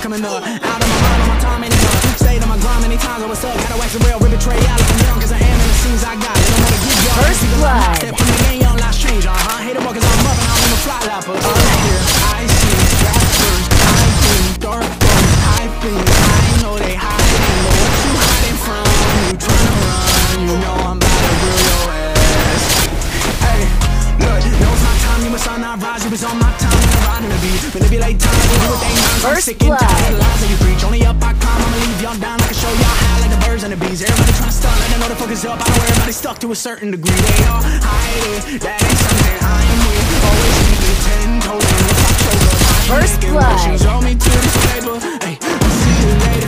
coming up. Out of my mind, on my time anymore. Stayed on my grind many times, I was up. Gotta wax the rail, rip a tray out like I'm young, cause I am in the scenes I got. They don't wanna give y'all First blood. Step from the game, young lives change. Hate them all cause I'm up and I'm in the fly lapper. I see rappers, I think dark things, I think I know they hiding. But what you hiding from? You tryna run, you know I'm about to grill your ass. Hey, look, know it's my time, you must not rise. You was on my time, and I'm riding the beat. Manipulate time, we do what they mind. I'm sick and tired of the lies that you preach. Only up I climb, I'ma leave y'all down. I can show y'all how like the birds and the bees. Everybody tryna stunt, let them know the focus up. I know everybody stuck to a certain degree. They all hide it, that ain't something I am with. Always keep it 10 toes in the fuck shoulder. First blood. She told me to this paper. Hey, I'll see you later.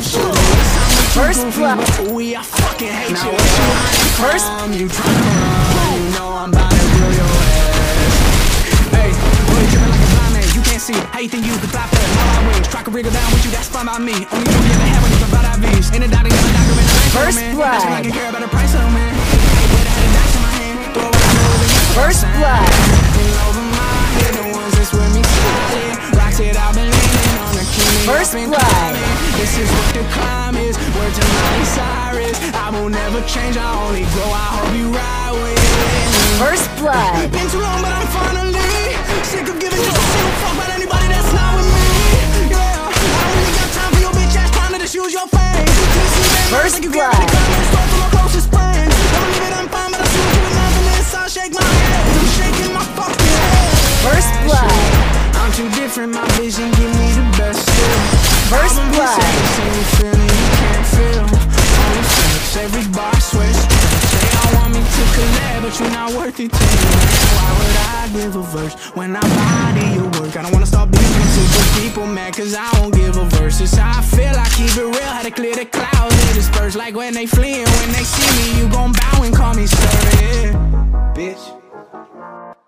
First blood. I fucking hate you. What you hiding First. from? You tryna run, you know I'm about to grill your ass. Hey, boy, you dripping like a blind man. You can't see. How you think you could fly past my wings? Try to wriggle down with you, that's fine by me. Only you ever have when you provide IVs. In the doctor, got a doctor in the bank, First man. blood. That's when I can care about the price of a man. Hey, boy, I had a dice in my hand. Throw it over. First blood. Over my head, the ones that's with me solid. Rocks it, I've been leaning on the key. First blood. This is what the climb is. Word to Miley Cyrus. I will never change, I only grow. I hope you ride with me. First blood. Been too long, but I'm finally sick of giving just a single fuck about anybody that's not with me. Yeah, I don't really got time for your bitch ass trying to just use your face. First like you blood. Get ready to my closest friends. Don't leave it, I'm fine, but I see what you enough and this. I shake my head. I'm shaking my fucking head. First blood. I'm too different, my vision give me the best still. First blood. Same feeling you can't feel. Only flex, every bar switch. Say I want me to collab, but you're not worth it to me. Why would I give a verse when I body your work? I don't wanna start being super people mad, cause I won't give a verse. It's how I feel, I keep it real, how to clear the clouds. They disperse like when they flee, and when they see me, you gon' bow and call me sir, yeah. Bitch.